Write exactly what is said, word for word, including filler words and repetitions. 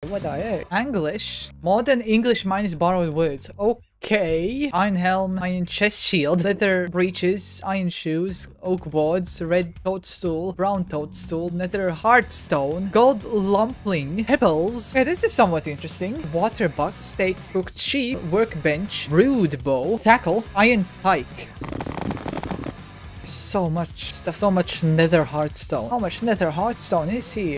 What the heck? Anglish? Modern English minus borrowed words. Okay. Iron helm, iron chest shield, leather breeches, iron shoes, oak boards, red toadstool, brown toadstool, nether heartstone, gold lumpling, pebbles. Okay, this is somewhat interesting. Water buck, steak cooked sheep, workbench, brood bow, tackle, iron pike. So much stuff, so much nether heartstone. How much nether heartstone is here?